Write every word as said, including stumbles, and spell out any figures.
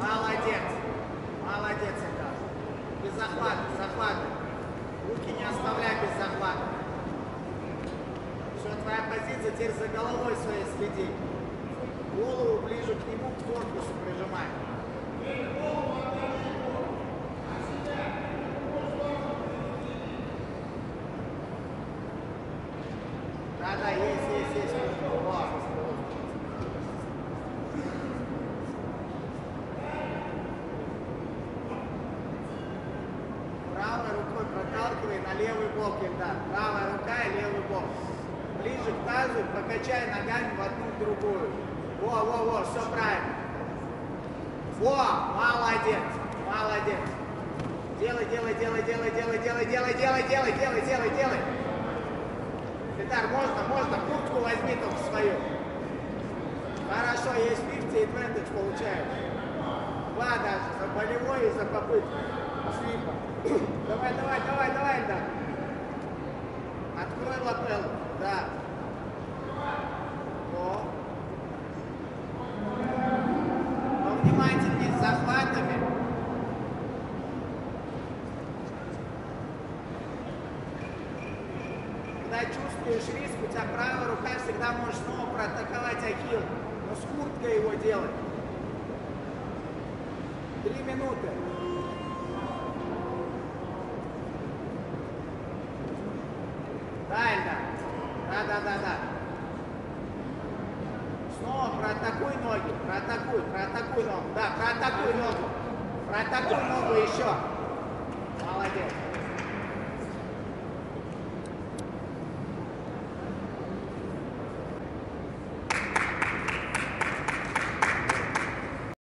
Молодец. Молодец, Эльдар. Без захвата, захвата. Руки не оставляй без захвата. Все, твоя позиция, теперь за головой своей следи. Голову ближе к нему, к корпусу прижимай. Да-да, есть, есть, есть. О. Правой рукой проталкивай на левый бок, Эльдар. Правая рука и левый бок. Ближе к тазу, покачай ногами в одну в другую. Во, во, во, все правильно. Во, молодец, молодец. Делай, делай, делай, делай, делай, делай, делай, делай, делай, делай, делай, делай. Эльдар, можно, можно, куртку возьми только свою. Хорошо, есть пятьдесят advantage получаешь. Два даже, за болевой и за попытку. Свипа. Давай, давай, давай, давай, Эльдар. Открой лапеллу, да. О. Но внимательнее с захватами. Когда чувствуешь риск, у тебя правая рука всегда может снова проатаковать ахилл. Но с курткой его делать. Три минуты. Да, Эльдар. Да, да, да, да. Снова проатакуй ноги. Проатакуй, проатакуй ногу. Да, проатакуй ногу. Проатакуй ногу еще.